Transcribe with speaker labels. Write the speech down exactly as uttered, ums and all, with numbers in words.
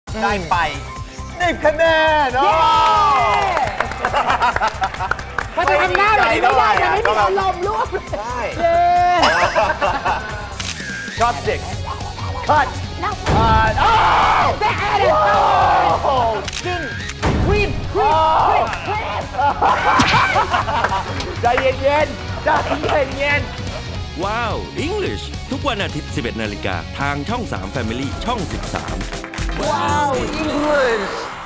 Speaker 1: ได้ไปสิบคะแนนเนาะ
Speaker 2: มันจะทำหน้าแบบนี้ไม่ได้จะไม่มีอารมณ์ร่วมใช่
Speaker 1: ชอบเด็กคัดอ่าโอ้
Speaker 2: แต่อะไรโอ้จิ้มครีมครีมครีมครีม
Speaker 1: ใจเย็นๆใจเย็น
Speaker 3: ๆว้าว English ทุกวันอาทิตย์ สิบเอ็ดนาฬิกาทางช่องสาม Family ช่องสิบสาม
Speaker 1: ว้าว English